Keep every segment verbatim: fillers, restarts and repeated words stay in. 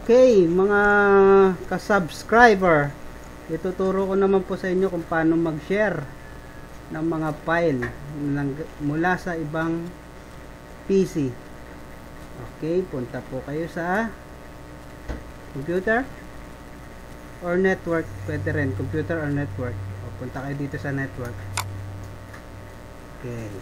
Okay, mga ka-subscriber, ituturo ko naman po sa inyo kung paano mag-share ng mga file ng, mula sa ibang P C. Okay, punta po kayo sa computer or network, pwede rin computer or network. O, punta kayo dito sa network. Okay,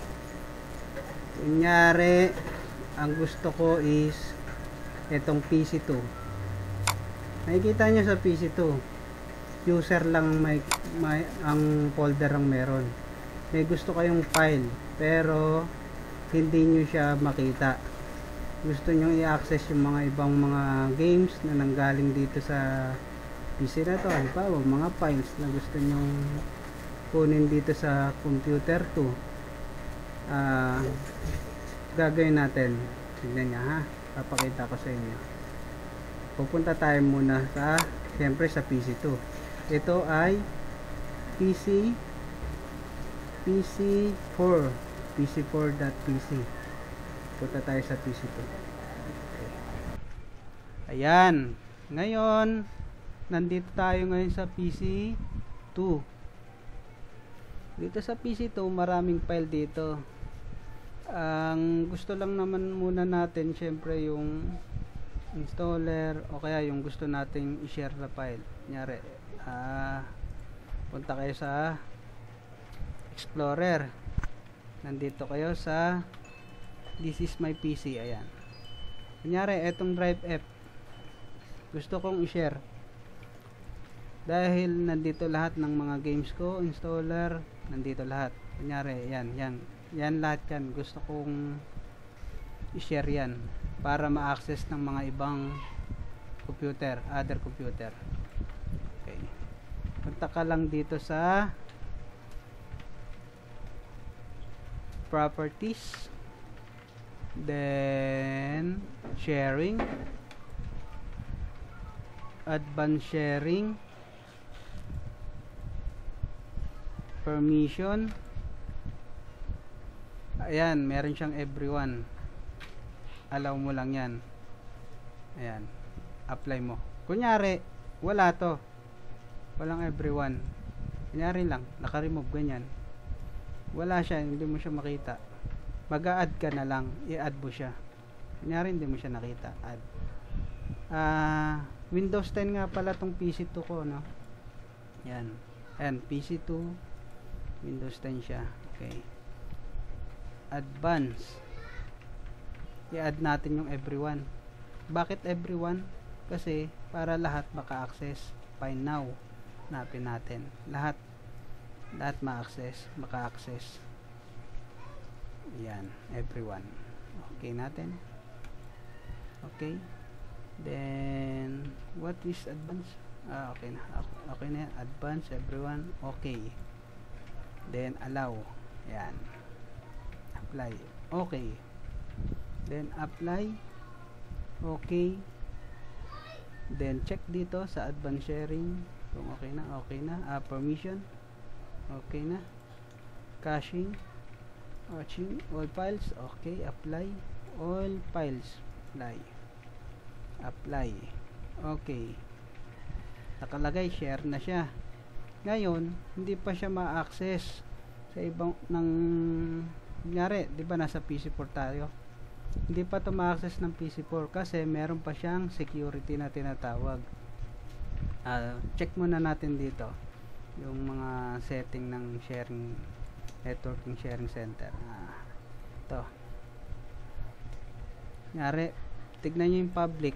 kunyari ang gusto ko is itong P C two. Nakikita nyo sa P C two, user lang may, may ang folder ang meron. May gusto kayong file pero hindi nyo siya makita. Gusto nyo i-access yung mga ibang mga games na nanggaling dito sa P C na to. Halimbawa, mga files na gusto nyo kunin dito sa computer two. Uh, gagawin natin. Tignan nyo ha. Papakita ko sa inyo. Pupunta tayo muna sa, siyempre sa P C two. Ito ay P C P C four P C four dot P C. Punta tayo sa P C two. Okay. Ayan. Ngayon, nandito tayo ngayon sa P C two. Dito sa P C two, maraming file dito. Ang gusto lang naman muna natin syempre yung installer o kaya yung gusto nating i-share na file. Kunyari, ah, punta kayo sa Explorer. Nandito kayo sa This is my P C. Ayan. Kunyari, etong Drive F gusto kong i-share. Dahil nandito lahat ng mga games ko, installer, nandito lahat. Kunyari, yan, yan. Yan lahat yan. Gusto kong i-share yan para ma-access ng mga ibang computer, other computer. Okay. Punta ka lang dito sa properties, then sharing, advanced sharing, permission. Ayan, meron siyang everyone. Allow mo lang yan. Ayan, apply mo. Kunyari, wala to. Walang everyone. Kunyari lang, naka-remove ganyan. Wala siya, hindi mo siya makita. Mag-a-add ka na lang, i-add mo siya. Kunyari, hindi mo siya nakita. Add. Uh, Windows ten nga pala tong P C two ko, no? Ayan. Ayan, P C two. Windows ten siya. Okay. Advance. I-add natin yung everyone. Bakit everyone? Kasi para lahat maka-access. Find now. Napin natin. Lahat. Lahat ma-access. Maka-access. Yan. Everyone. Okay natin. Okay. Then, what is advance? Ah, okay na. Okay na yan. Advance, everyone. Okay. Then, allow. Yan. Apply. Okay. Then apply. Okay. Then check dito sa advanced sharing kung okay na, okay na. Ah, permission. Okay na. Caching. Watching all files. Okay, apply. All files. Apply. Apply. Okay. Nakalagay share na siya. Ngayon, hindi pa siya ma-access sa ibang ng kunyari, di ba nasa P C four tayo? Hindi pa ito ma-access ng P C four kasi meron pa siyang security na tinatawag. Uh, check muna natin dito yung mga setting ng sharing networking sharing center. Uh, ito. Kunyari, tignan nyo yung public.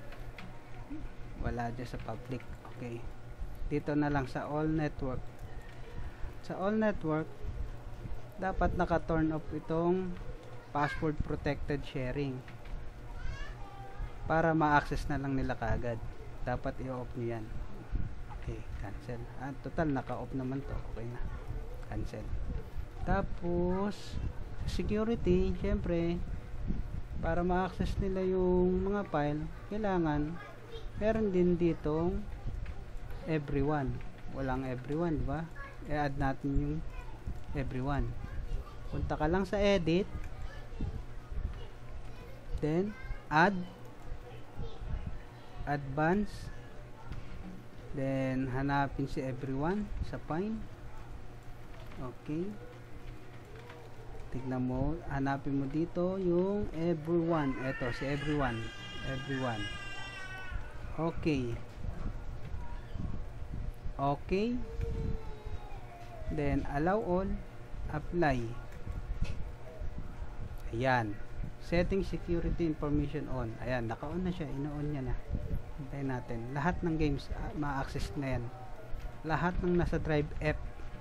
Wala dyan sa public. Okay. Dito na lang sa all network. Sa all network, dapat naka-turn off itong password protected sharing para ma-access na lang nila kaagad. Dapat i-off nyo yan. Okay, cancel. Ah, total, naka-off naman to. Okay na. Cancel. Tapos, security, syempre, para ma-access nila yung mga file, kailangan meron din ditong everyone. Walang everyone, di ba? I-add natin yung everyone. Punta ka lang sa edit, then add advance, then hanapin si everyone sa Pine. Okay, tignan mo, hanapin mo dito yung everyone. Eto si everyone, everyone. Okay, okay, then allow all, apply. Ayan, setting security information on. Ayan, naka-on na siya, ino-on niya na. Hintayin natin, lahat ng games uh, ma-access na yan, lahat ng nasa drive F.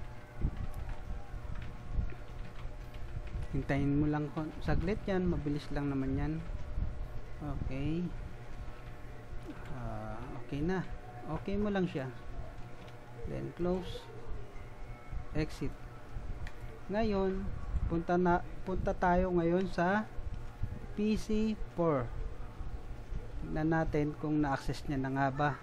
Hintayin mo lang saglit yan, mabilis lang naman yan. Okay, uh, okay na, okay mo lang siya, then close, exit. Ngayon punta na punta tayo ngayon sa P C four. Tignan natin kung na-access niya na nga ba.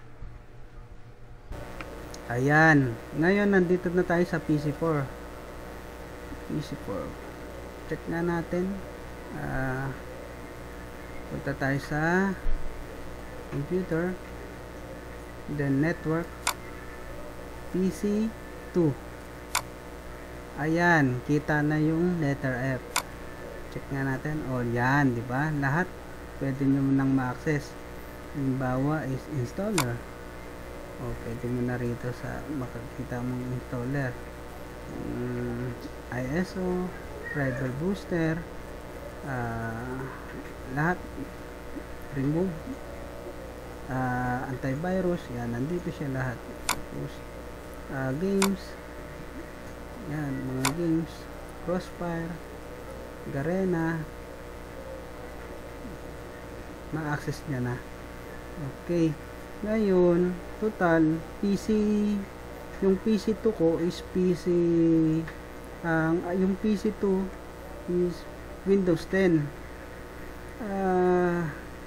Ayan, ngayon nandito na tayo sa P C four. P C four, check na natin. uh, punta tayo sa computer, then network, P C two. Ayan, kita na yung letter F. Check nga natin. O, yan, di ba? Lahat pwede nyo nang ma-access. Halimbawa is installer. O, pwede mo na rito sa makikita mong installer. Um, I S O, driver booster, uh, lahat, remove, uh, antivirus, yan, nandito siya lahat. Tapos, uh, games, yan, mga games, Crossfire, Garena, ma-access niya na. Okay, ngayon total P C, yung P C two ko is P C, ang uh, yung P C two is Windows ten. Uh,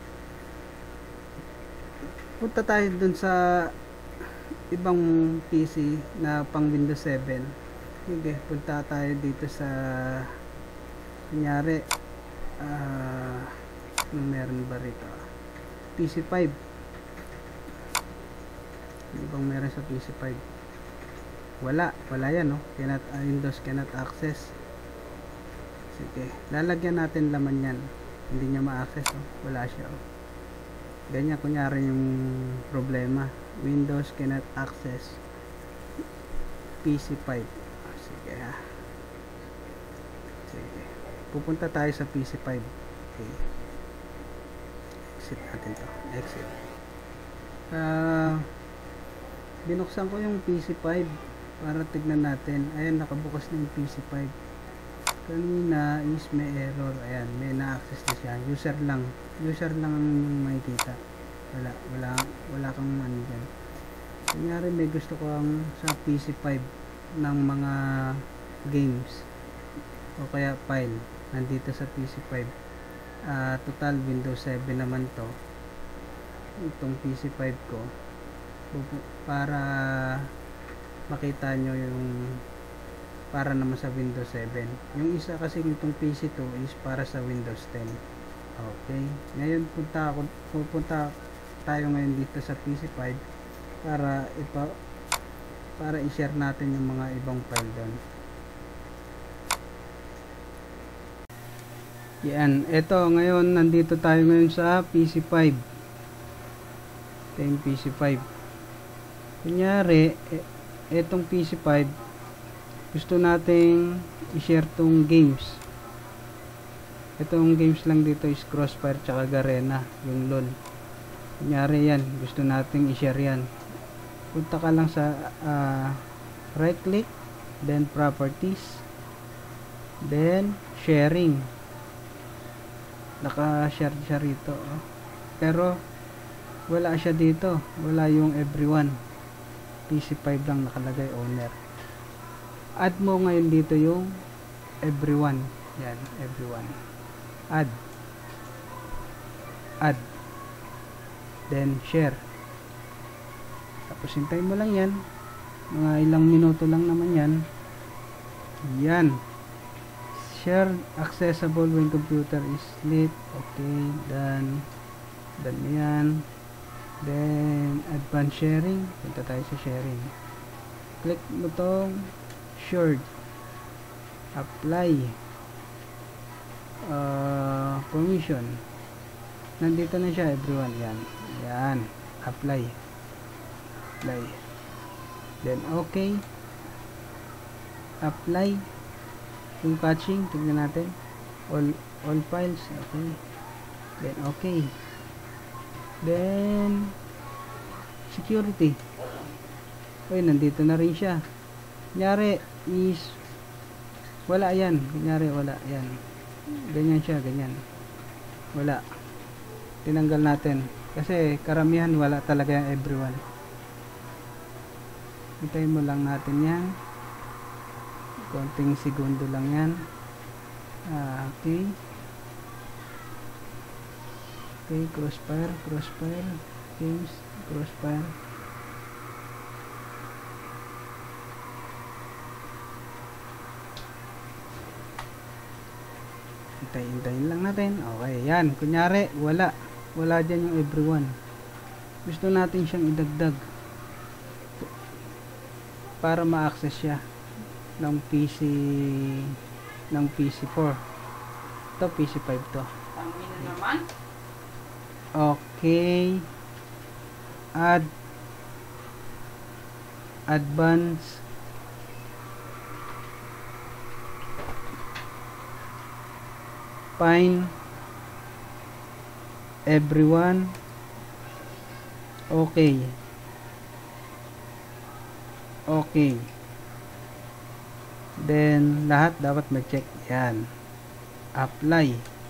punta tayo dun sa ibang P C na pang Windows seven. Sige, punta tayo dito sa, kunyari, uh, meron ba rito? P C five. Ano bang meron sa P C five? Wala, wala yan, no? Cannot, uh, Windows cannot access. Sige, lalagyan natin laman yan. Hindi niya ma-access, oh. Wala siya, oh. Ganyan, kunyari yung problema. Windows cannot access P C five. Sige, ha. Sige, pupunta tayo sa P C five. Okay, exit natin to, exit. Uh, binuksan ko yung P C five para tignan natin. Ayan, nakabukas na yung P C five. Kanina is may error. Ayan, may na-access na siya. User lang, user lang ang makikita. Wala, wala, wala kang ano dyan. Kunyari may gusto ko ang sa P C five ng mga games o kaya file nandito sa P C five. Uh, total Windows seven naman to, itong P C five ko, para makita nyo yung para naman sa Windows seven. Yung isa kasi itong P C two is para sa Windows ten. Okay, ngayon punta ako, pupunta tayo ngayon dito sa P C five para ipa para i-share natin yung mga ibang file doon. Yan, eto ngayon nandito tayo ngayon sa P C five. Ito yung P C five. Kunyari, e etong P C five gusto nating i-share tong games. Itong games lang dito is Crossfire tsaka Garena, yung LOL. Kunyari yan, gusto nating i-share yan. Punta ka lang sa uh, right click, then properties, then sharing. Naka-share siya rito, oh. Pero wala siya dito, wala yung everyone. P C five lang nakalagay, owner. Add mo ngayon dito yung everyone. Yan, everyone. Add. Add. Then share. Tapos hintayin mo lang yan, mga ilang minuto lang naman yan. Yan, share accessible when computer is lit. Okay, done. Done yan. Then advanced sharing, punta tayo sa sharing, click mo tong shared, apply, uh, permission, nandito na siya everyone, yan, yan, apply, apply, then okay, apply, yung patching, tignan natin, all, all files, okay, then okay, then security, okay, nandito na rin siya, kunyari is wala yan, kunyari wala yan, ganyan siya, ganyan, wala, tinanggal natin kasi karamihan wala talaga yung everyone. Hintayin mo lang natin yan, konting segundo lang yan. Ah, okay, okay, crossfire, crossfire, games, crossfire, hintayin, hintayin lang natin. Okay, yan, kunyari wala, wala dyan yung everyone, gusto natin siyang idagdag para ma-access siya ng P C, ng P C four, ito P C five to. Okay, add advance find everyone, okay, okay, then lahat dapat mag-check, yan, apply,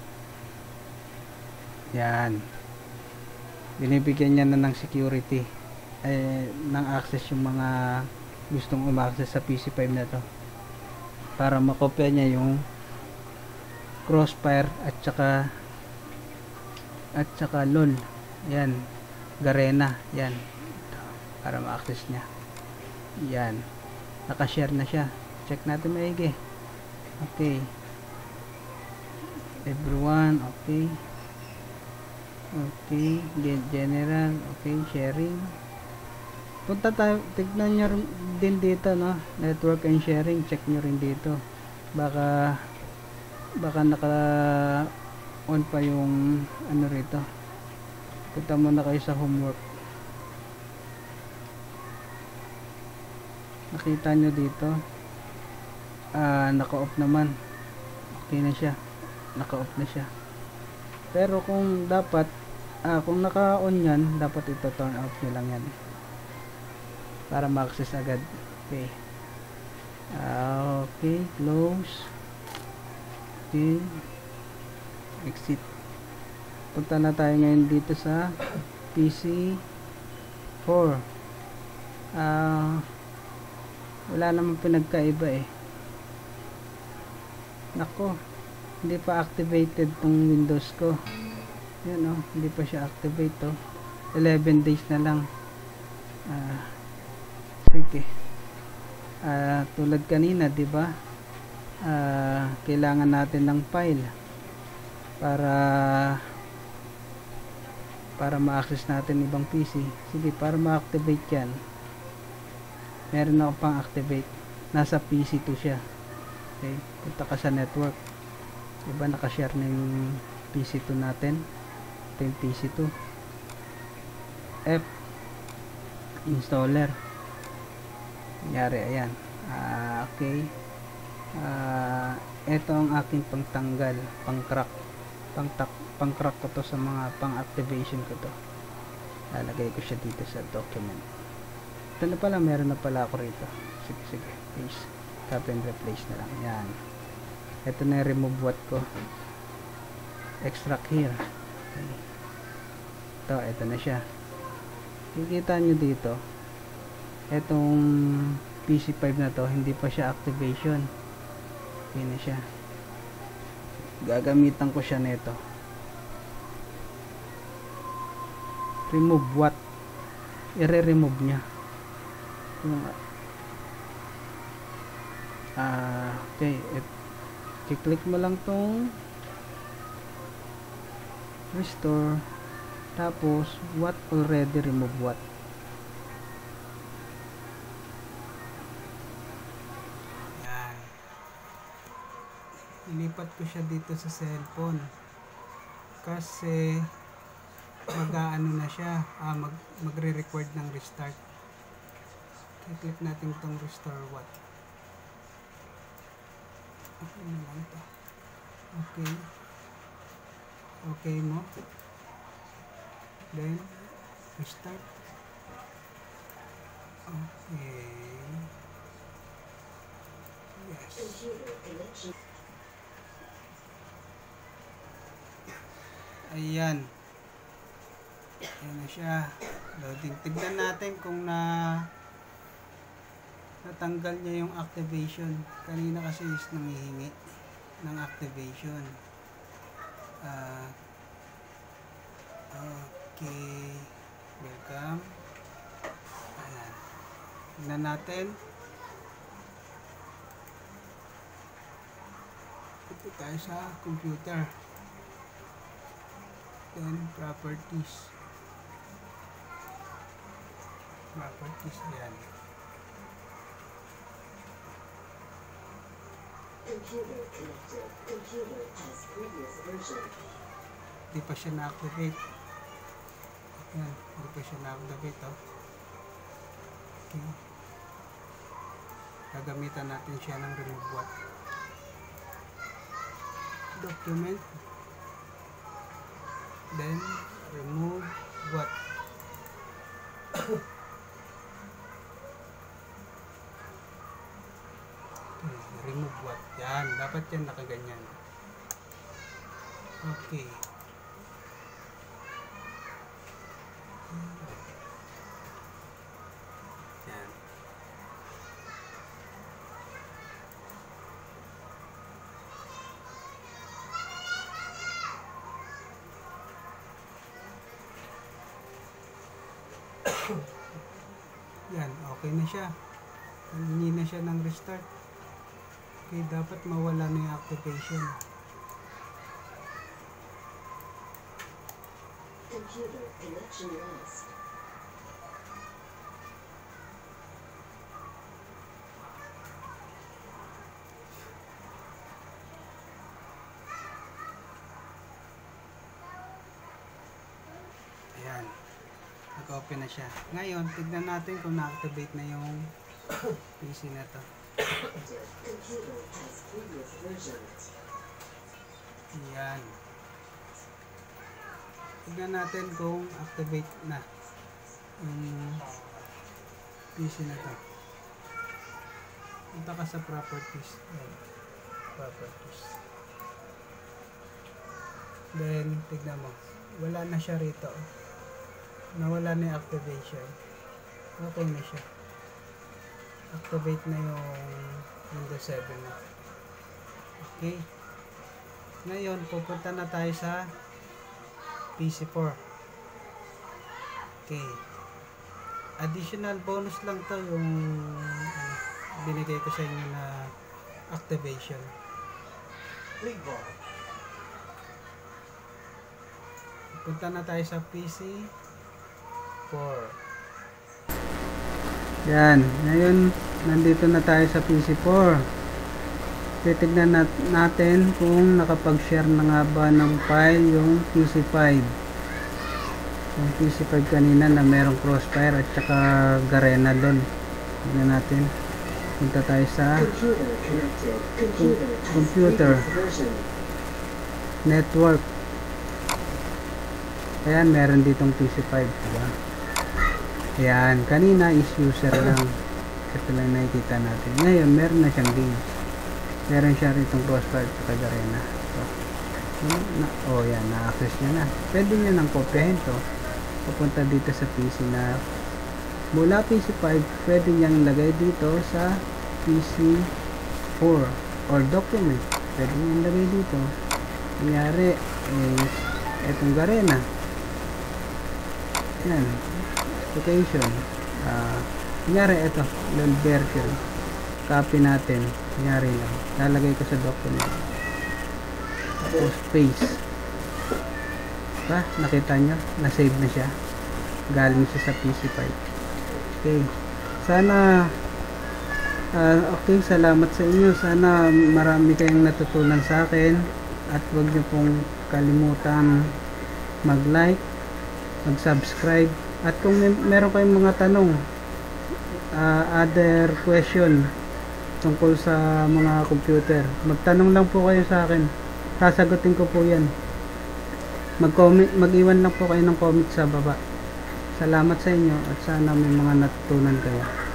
yan, binibigyan niya na ng security, eh, ng access yung mga gustong umaccess sa P C five na to para makopya niya yung crossfire at saka at saka lol, yan, Garena, yan, para ma-access niya, yan, nakashare na siya, check natin maigi, okay, everyone, okay, okay, get general, okay, sharing, punta tayo, tignan nyo din dito, no, network and sharing, check nyo rin dito, baka baka naka on pa yung ano rito, punta muna kayo sa homework, nakita nyo dito, ah, naka off naman, okay na siya, naka off na siya, pero kung dapat ah, kung naka on yan, dapat ito turn off nyo lang yan para ma-access agad, okay, ah, okay, close, okay, exit, punta na tayo ngayon dito sa P C four, ah, wala namang pinagkaiba eh, nako, hindi pa activated tong Windows ko, yan o, hindi pa siya activate to, eleven days na lang, ah, sige, ah, tulad kanina, di ba, ah, kailangan natin ng file para para ma-access natin ibang P C, sige, para ma-activate yan, meron ako pang activate, nasa P C two siya, okay, punta ka sa network, diba nakashare na yung P C two natin, ito yung P C two, F installer, nangyari, ayan, ah, okay, ah, ito ang aking pangtanggal, pang crack, pang, pang crack ko to sa mga pang activation ko to, lalagay ko siya dito sa document, ito na pala, meron na pala ako rito, sige sige, paste, copy and replace na lang, yan, ito na yung remove what ko, extract here, okay. Ito, ito na siya, kikita nyo dito, etong P C five na to, hindi pa siya activation, okay na siya, gagamitan ko siya nito, remove what, i-remove nya yung ah, okay, i-click mo lang tong restore, Tapos what already, remove what. Yan. Ilipat ko siya dito sa cellphone. Kasi mag-aano na siya. Ah, mag, magre-record ng restart. I-click natin itong restore what. Okay na lang ito. Okay. Okay mo. Then, restart. Okay. Yes. Ayan. Ayan na siya. Loading. Tignan natin kung na natanggal niya yung activation. Kanina kasi is nanghihingi ng activation. Uh, okay. Welcome. Ayan. Tignan natin. Ito tayo sa computer. Then, properties. Properties. Ayan. Computer connected. Computer has previous version. Hindi pa siya na-activate. Ayan, hindi pa siya na-activate, oh. Okay. Gagamitan natin siya ng remove what. Document. Then, remove what. Remove what. Yan. Dapat yan nakaganyan. Okay. Yan. Yan. Okay na siya. Hindi na siya ng restart. Okay, dapat mawala na yung activation. Computer connection lost. Ayan. Nag-open na siya. Ngayon, tignan natin kung na-activate na yung P C na to. Computer has previous version. Ayan. Tignan natin kung activate na yung P C na to. Punta ka sa properties. Ayan. Properties. Then, tignan mo. Wala na siya rito. Nawala na yung activation. Okay na siya. Activate na yung Windows seven na. Okay. Ngayon, pupunta na tayo sa P C four. Okay. Additional bonus lang to yung ano, binigay ko sa inyo na activation. Pupunta na tayo sa P C four. Yan. Ngayon, nandito na tayo sa P C four. Titignan nat natin kung nakapag-share na nga ba ng file yung P C five. Yung P C five kanina na merong Crossfire at saka Garena doon. Tignan natin. Punta tayo sa Computer, computer. Network. Ayan, meron ditong P C five. Diba? Ayan, kanina is user lang. Ito lang nakikita natin. Ngayon, meron na siyang games. Meron siya ritong Crossfire at Garena. So, na, oh yan, na-access niya na. Pwede niya nang kopyahin to. Pupunta dito sa P C na mula P C five, pwede niyang lagay dito sa P C four or document. Pwede niyang lagay dito. Nangyari is etong Garena. Yan. Application. Uh, nangyari ito. Loan version. Copy natin. Nangyari lang. Lalagay ko sa document. Tapos paste. Pa, nakita nyo, na-save na siya. Galing siya sa P C five. Okay. Sana, uh, okay, salamat sa inyo. Sana marami kayong natutunan sa akin. At huwag nyo pong kalimutan mag-like, mag-subscribe. At kung may, meron kayong mga tanong, uh, other question tungkol sa mga computer, magtanong lang po kayo sa akin. Sasagutin ko po yan. Mag-comment, mag-iwan lang po kayo ng comment sa baba. Salamat sa inyo at sana may mga natutunan kayo.